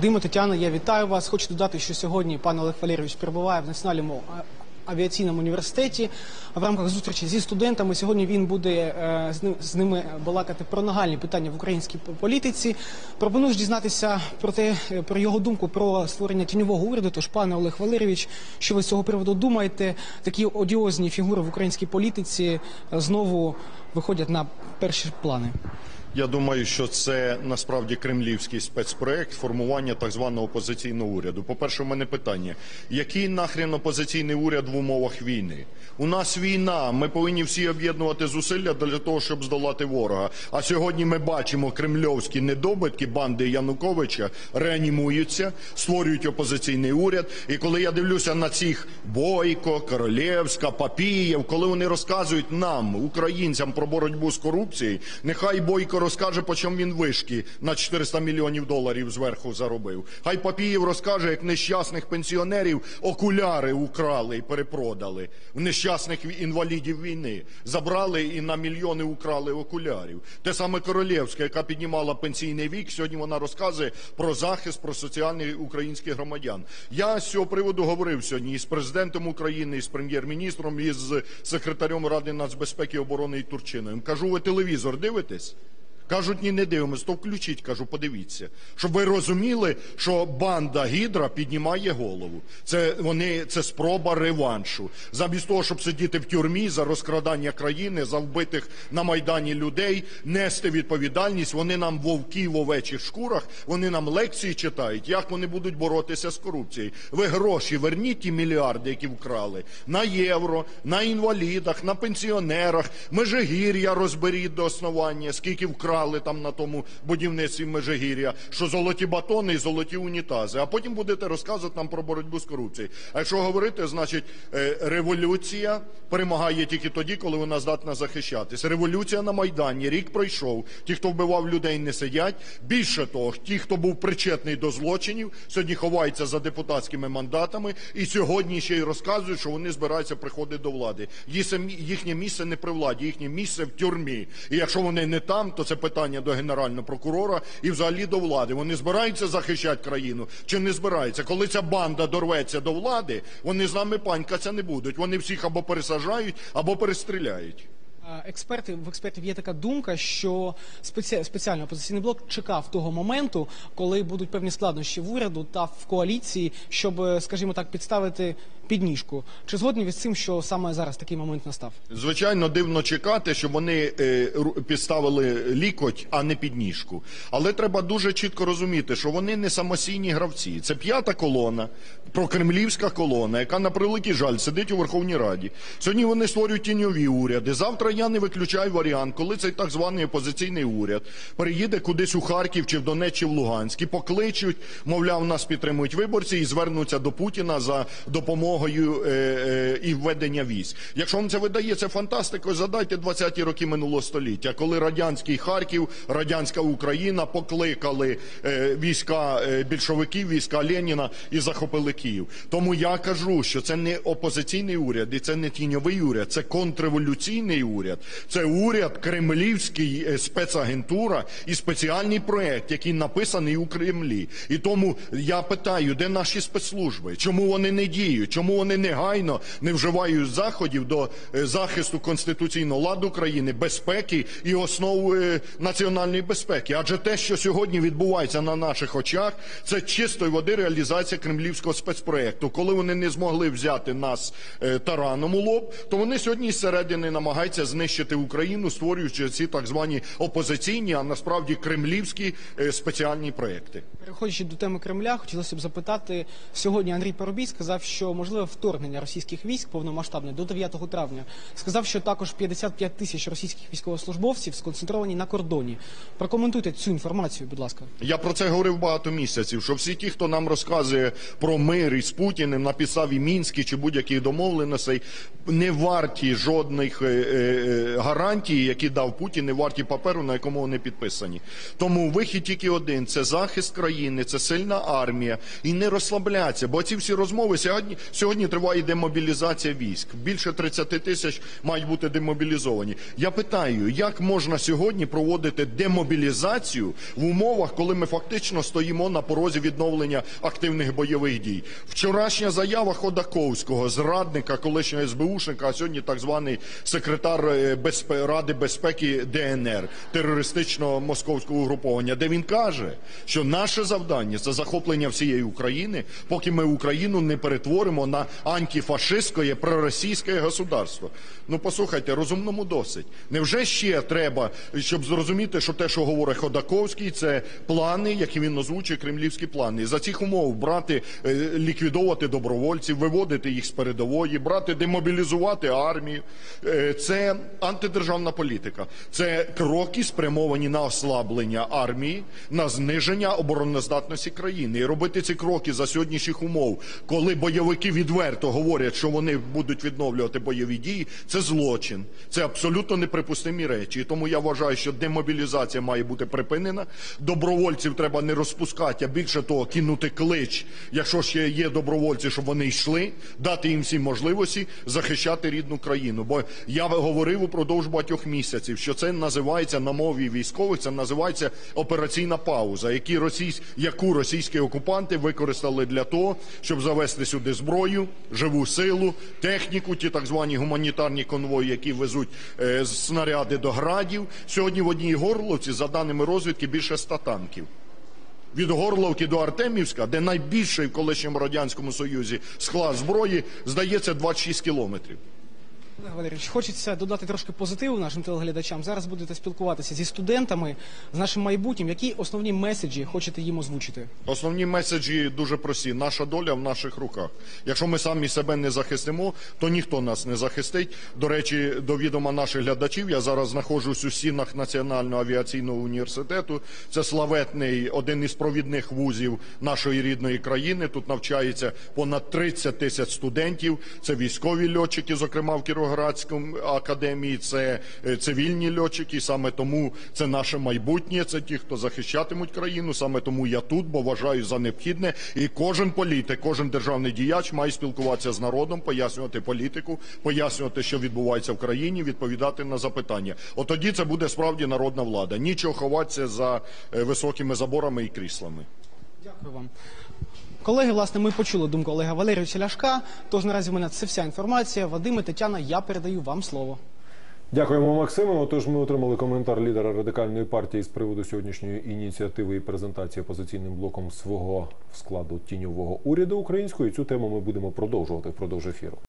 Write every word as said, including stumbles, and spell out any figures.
Вадиме, Тетяно, я вітаю вас. Хочу додати, що сьогодні пан Олег Валерійович перебуває в Національному авіаційному університеті в рамках зустрічі зі студентами. Сьогодні він буде е, з, ним, з ними балакати про нагальні питання в українській політиці. Пропоную ж дізнатися про те, про його думку про створення тіньового уряду. Тож, пане Олег Валерійович, що ви з цього приводу думаєте? Такі одіозні фігури в українській політиці знову виходять на перші плани. Я думаю, що це насправді кремлівський спецпроект формування так званого опозиційного уряду. По-перше, у мене питання: який нахрен опозиційний уряд в умовах війни? У нас війна, ми повинні всі об'єднувати зусилля для того, щоб здолати ворога. А сьогодні ми бачимо, кремльовські недобитки банди Януковича реанімуються, створюють опозиційний уряд. І коли я дивлюся на цих Бойко, Королевська, Папієв, коли вони розказують нам, українцям, про боротьбу з корупцією, нехай Бойко розкаже, по чому він вишки на чотириста мільйонів доларів зверху заробив. Хай Папієв розкаже, як нещасних пенсіонерів окуляри украли і перепродали. В нещасних інвалідів війни. Забрали і на мільйони украли окулярів. Те саме Королевська, яка піднімала пенсійний вік, сьогодні вона розказує про захист, про соціальний українських громадян. Я з цього приводу говорив сьогодні із президентом України, із прем'єр-міністром, із секретарем Ради нацбезпеки і оборони Турчиновим. Кажу, ви телевізор дивитесь? Кажуть, ні, не дивимось. То включіть, кажу, подивіться. Щоб ви розуміли, що банда Гідра піднімає голову. Це вони, це спроба реваншу. Замість того, щоб сидіти в тюрмі за розкрадання країни, за вбитих на Майдані людей, нести відповідальність, вони нам вовки в овечих шкурах, вони нам лекції читають, як вони будуть боротися з корупцією. Ви гроші верніть, ті мільярди, які вкрали, на євро, на інвалідах, на пенсіонерах, Межигір'я розберіть до основання, скільки вкрали там на тому будівництві Межигір'я, що золоті батони і золоті унітази. А потім будете розказувати нам про боротьбу з корупцією. А якщо говорити, значить, революція перемагає тільки тоді, коли вона здатна захищатись. Революція на Майдані, рік пройшов, ті, хто вбивав людей, не сидять. Більше того, ті, хто був причетний до злочинів, сьогодні ховаються за депутатськими мандатами і сьогодні ще й розказують, що вони збираються приходити до влади. Їхнє місце не при владі, їхнє місце в тюрмі. І якщо вони не там, то це питання до Генерального прокурора і взагалі до влади. Вони збираються захищати країну чи не збираються? Коли ця банда дорветься до влади, вони з нами панькатися не будуть. Вони всіх або пересаджають, або перестріляють. Експерти, в експертів є така думка, що спеці... спеціальний опозиційний блок чекав того моменту, коли будуть певні складнощі в уряду та в коаліції, щоб, скажімо так, підставити підніжку. Чи згодні ви з цим, що саме зараз такий момент настав? Звичайно, дивно чекати, щоб вони е, підставили лікоть, а не підніжку. Але треба дуже чітко розуміти, що вони не самостійні гравці. Це п'ята колона, прокремлівська колона, яка, на превеликий жаль, сидить у Верховній Раді. Сьогодні вони створюють тіньові уряди. Завтра я не виключаю варіант, коли цей так званий опозиційний уряд переїде кудись у Харків, чи в Донецьк, чи в Луганськ, і покличуть, мовляв, нас підтримують виборці, і звернуться до Путіна за допомогою е, е, і введення військ. Якщо вам це видається фантастикою, задайте двадцяті роки минулого століття, коли радянський Харків, радянська Україна покликали е, війська е, більшовиків, війська Леніна і захопили Київ. Тому я кажу, що це не опозиційний уряд, і це не тіньовий уряд, це контрреволюційний уряд. Це уряд, кремлівський спецагентура і спеціальний проект, який написаний у Кремлі. І тому я питаю, де наші спецслужби? Чому вони не діють? Чому вони негайно не вживають заходів до захисту конституційного ладу країни, безпеки і основ національної безпеки? Адже те, що сьогодні відбувається на наших очах, це чистої води реалізація кремлівського спецпроекту. Коли вони не змогли взяти нас тараном у лоб, то вони сьогодні зсередини намагаються знищити Україну, створюючи ці так звані опозиційні, а насправді кремлівські е, спеціальні проекти. Переходячи до теми Кремля, хотілося б запитати, сьогодні Андрій Парубій сказав, що можливе вторгнення російських військ повномасштабне до дев'ятого травня. Сказав, що також п'ятдесят п'ять тисяч російських військовослужбовців сконцентровані на кордоні. Прокоментуйте цю інформацію, будь ласка. Я про це говорив багато місяців, що всі ті, хто нам розказує про мир із Путіним на підставі Мінських чи будь-яких домовленостей, не варті жодних е, е, е, гарантії, які дав Путін, не варті паперу, на якому вони підписані. Тому вихід тільки один – це захист країни, це сильна армія. І не розслабляться, бо ці всі розмови, сьогодні, сьогодні триває демобілізація військ. Більше тридцяти тисяч мають бути демобілізовані. Я питаю, як можна сьогодні проводити демобілізацію в умовах, коли ми фактично стоїмо на порозі відновлення активних бойових дій? Вчорашня заява Ходаковського, зрадника, колишнього ес бе ушника, а сьогодні так званий секретар Ради безпеки де ен ер, терористичного московського угруповання, де він каже, що наше завдання – це захоплення всієї України, поки ми Україну не перетворимо на антифашистське, проросійське государство. Ну, послухайте, розумному досить. Невже ще треба, щоб зрозуміти, що те, що говорить Ходаковський, це плани, які він озвучує, кремлівські плани. За цих умов брати, ліквідовувати добровольців, виводити їх з передової, брати, демобілізувати армію. Це антидержавна політика. Це кроки, спрямовані на ослаблення армії, на зниження обороноздатності країни. І робити ці кроки за сьогоднішніх умов, коли бойовики відверто говорять, що вони будуть відновлювати бойові дії, це злочин. Це абсолютно неприпустимі речі. І тому я вважаю, що демобілізація має бути припинена. Добровольців треба не розпускати, а більше того, кинути клич, якщо ще є добровольці, щоб вони йшли, дати їм всі можливості захищати рідну країну. Бо я говорив упродовж багатьох місяців, що це називається на мові військових, це називається операційна пауза, які російсь... яку російські окупанти використали для того, щоб завести сюди зброю, живу силу, техніку, ті так звані гуманітарні конвої, які везуть е, снаряди до градів. Сьогодні в одній Горловці, за даними розвідки, більше ста танків. Від Горловки до Артемівська, де найбільший в колишньому Радянському Союзі склад зброї, здається, двадцять шість кілометрів. Олег Валерійович, хочеться додати трошки позитиву нашим телеглядачам. Зараз будете спілкуватися зі студентами, з нашим майбутнім. Які основні меседжі хочете їм озвучити? Основні меседжі дуже прості. Наша доля в наших руках. Якщо ми самі себе не захистимо, то ніхто нас не захистить. До речі, до відома наших глядачів, я зараз знаходжусь у стінах Національного авіаційного університету. Це славетний, один із провідних вузів нашої рідної країни. Тут навчається понад тридцять тисяч студентів. Це військові льотчики, зокрема в Кіровоградській академії, це цивільні льотчики, саме тому це наше майбутнє, це ті, хто захищатимуть країну, саме тому я тут, бо вважаю за необхідне, і кожен політик, кожен державний діяч має спілкуватися з народом, пояснювати політику, пояснювати, що відбувається в країні, відповідати на запитання. От тоді це буде справді народна влада. Нічого ховатися за високими заборами і кріслами. Дякую вам. Колеги, власне, ми почули думку Олега Валерійовича Ляшка, тож наразі в мене це вся інформація. Вадим і Тетяна, я передаю вам слово. Дякуємо, Максиме. Отож, ми отримали коментар лідера Радикальної партії з приводу сьогоднішньої ініціативи і презентації опозиційним блоком свого складу тіньового уряду українського. І цю тему ми будемо продовжувати впродовж ефіру.